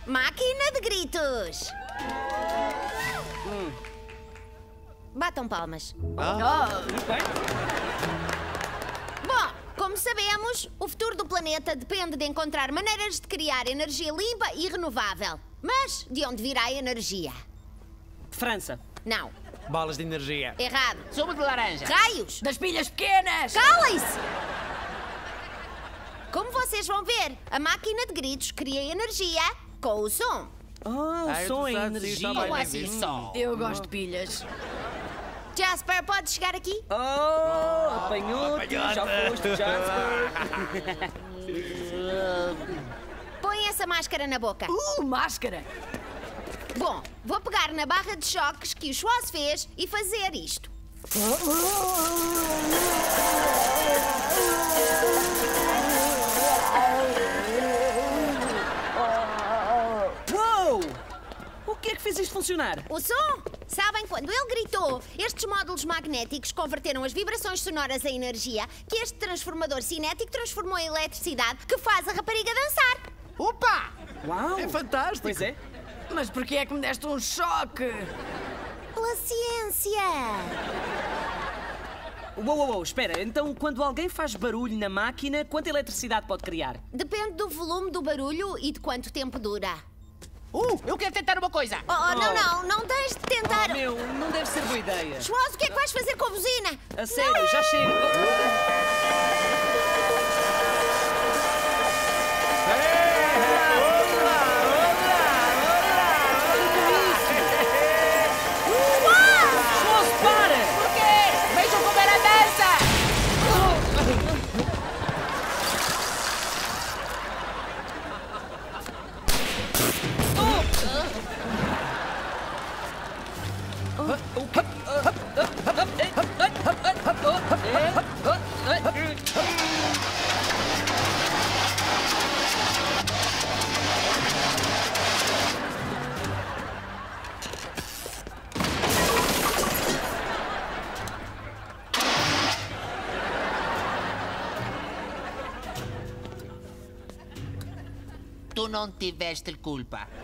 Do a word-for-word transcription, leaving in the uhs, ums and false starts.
Máquina de gritos! Hum. Batam palmas. Ah. Muito bem. Bom, como sabemos, o futuro do planeta depende de encontrar maneiras de criar energia limpa e renovável. Mas de onde virá a energia? França. Não. Balas de energia. Errado. Sumo de laranja. Raios! Das pilhas pequenas! Calem-se! Como vocês vão ver, a máquina de gritos cria energia com o som. Ah, o Ah, eu som tô é certo, sim, energia. tá bem, Como bem assim visto. só? Eu gosto de pilhas. Jasper, pode chegar aqui? Oh, apanhou-te, já foste, Jasper. Põe essa máscara na boca. Uh, máscara! Bom, vou pegar na barra de choques que o Schwartz fez e fazer isto. Uou! O que é que fez isto funcionar? O som? Sabem, quando ele gritou, estes módulos magnéticos converteram as vibrações sonoras em energia que este transformador cinético transformou em eletricidade que faz a rapariga dançar. Opa! Uau! É fantástico! Pois é. Mas porquê é que me deste um choque? Pela ciência! Uou, uou, uou, espera. Então, quando alguém faz barulho na máquina, quanta eletricidade pode criar? Depende do volume do barulho e de quanto tempo dura. Uh, eu quero tentar uma coisa. Oh, oh, não, não, não tens de tentar. Oh, meu, não deve ser boa ideia. Schwartz, o que é que vais fazer com a buzina? A sério, já chego. Schwartz, para! Por quê? Vejam como ela dança. Tu não tiveste culpa.